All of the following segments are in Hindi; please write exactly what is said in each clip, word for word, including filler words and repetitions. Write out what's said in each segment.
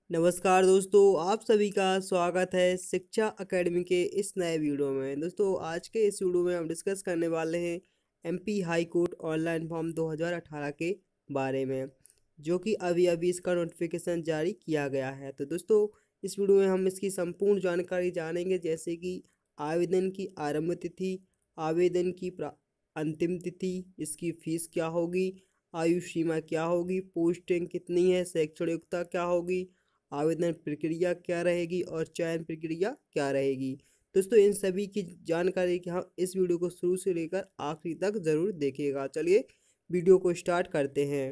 नमस्कार दोस्तों, आप सभी का स्वागत है शिक्षा अकेडमी के इस नए वीडियो में। दोस्तों आज के इस वीडियो में हम डिस्कस करने वाले हैं MP High Court online form दो हज़ार अठारह के बारे में, जो कि अभी अभी इसका नोटिफिकेशन जारी किया गया है। तो दोस्तों इस वीडियो में हम इसकी संपूर्ण जानकारी जानेंगे, जैसे कि आवेदन की आरंभ तिथि, आवेदन की अंतिम तिथि, इसकी फीस क्या होगी, आयु सीमा क्या होगी, पोस्टिंग कितनी है, शैक्षणिक योग्यता क्या होगी, आवेदन प्रक्रिया क्या रहेगी और चयन प्रक्रिया क्या रहेगी। दोस्तों इन सभी की जानकारी कि हम इस वीडियो को शुरू से लेकर आखिरी तक जरूर देखिएगा। चलिए वीडियो को स्टार्ट करते हैं।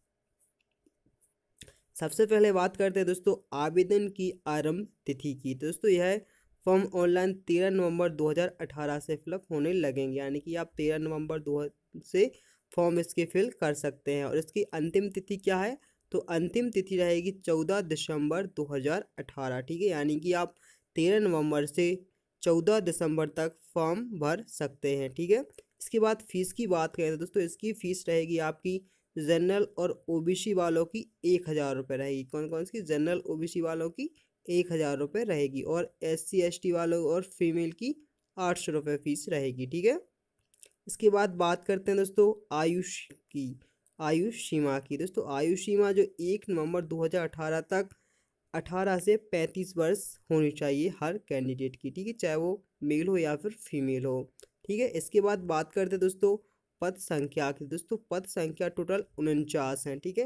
सबसे पहले बात करते हैं दोस्तों आवेदन की आरंभ तिथि की। दोस्तों यह फॉर्म ऑनलाइन तेरह नवंबर दो हज़ार अठारह से फिलअप होने लगेंगे, यानी कि आप तेरह नवंबर दो से फॉर्म इसके फिल कर सकते हैं। और इसकी अंतिम तिथि क्या है, तो अंतिम तिथि रहेगी चौदह दिसंबर दो हज़ार अठारह। ठीक है, यानी कि आप तेरह नवंबर से चौदह दिसंबर तक फॉर्म भर सकते हैं। ठीक है, इसके बाद फीस की बात करें तो दोस्तों इसकी फीस रहेगी आपकी जनरल और ओबीसी वालों की एक हज़ार रुपये रहेगी। कौन कौन सी? जनरल ओबीसी वालों की एक हज़ार रुपये रहेगी और एस सी एस टी वालों और फीमेल की आठ सौ रुपये फीस रहेगी। ठीक है, इसके बाद बात करते हैं दोस्तों आयुष की आयु सीमा की। दोस्तों आयु सीमा जो एक नवंबर दो हज़ार अठारह तक अठारह से पैंतीस वर्ष होनी चाहिए हर कैंडिडेट की। ठीक है, चाहे वो मेल हो या फिर फीमेल हो। ठीक है, इसके बाद बात करते हैं दोस्तों पद संख्या की। दोस्तों पद संख्या टोटल उनचास हैं। ठीक है,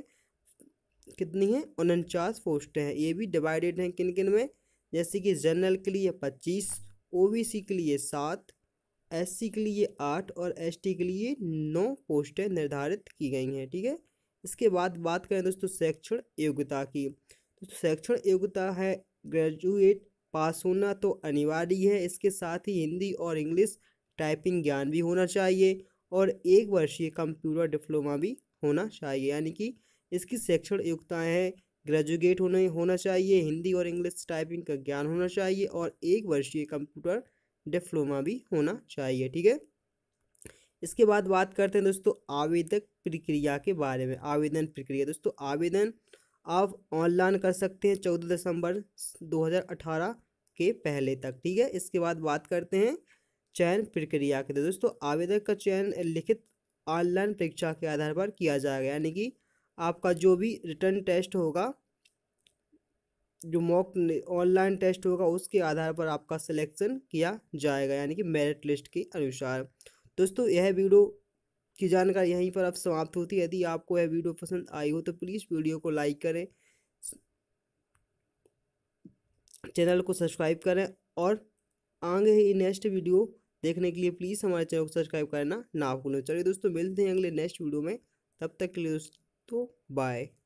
कितनी है? उनचास पोस्ट हैं। ये भी डिवाइडेड हैं किन किन में, जैसे कि जनरल के लिए पच्चीस, ओबीसी के लिए सात, एससी के लिए आठ और एसटी के लिए नौ पोस्टें निर्धारित की गई हैं। ठीक है, इसके बाद बात करें दोस्तों शैक्षणिक योग्यता की। दोस्तों शैक्षणिक योग्यता है ग्रेजुएट पास होना तो अनिवार्य है। इसके साथ ही हिंदी और इंग्लिश टाइपिंग ज्ञान भी होना चाहिए और एक वर्षीय कंप्यूटर डिप्लोमा भी होना चाहिए। यानी कि इसकी शैक्षणिक योग्यताएँ हैं ग्रेजुएट होना होना चाहिए, हिंदी और इंग्लिश टाइपिंग का ज्ञान होना चाहिए और एक वर्षीय कंप्यूटर डिप्लोमा भी होना चाहिए। ठीक है, इसके बाद बात करते हैं दोस्तों आवेदक प्रक्रिया के बारे में। आवेदन प्रक्रिया दोस्तों आवेदन आप ऑनलाइन कर सकते हैं चौदह दिसंबर दो हज़ार अठारह के पहले तक। ठीक है, इसके बाद बात करते हैं चयन प्रक्रिया के। दोस्तों आवेदक का चयन लिखित ऑनलाइन परीक्षा के आधार पर किया जाएगा, यानी कि आपका जो भी रिटर्न टेस्ट होगा, जो मॉक ऑनलाइन टेस्ट होगा, उसके आधार पर आपका सिलेक्शन किया जाएगा, यानी कि मेरिट लिस्ट के अनुसार। दोस्तों यह वीडियो की जानकारी यहीं पर अब समाप्त होती है। यदि आपको यह वीडियो पसंद आई हो तो प्लीज़ वीडियो को लाइक करें, चैनल को सब्सक्राइब करें और आगे ही नेक्स्ट वीडियो देखने के लिए प्लीज़ हमारे चैनल को सब्सक्राइब करना ना भूलें। चलिए दोस्तों मिलते हैं अगले नेक्स्ट वीडियो में, तब तक के लिए दोस्तों बाय।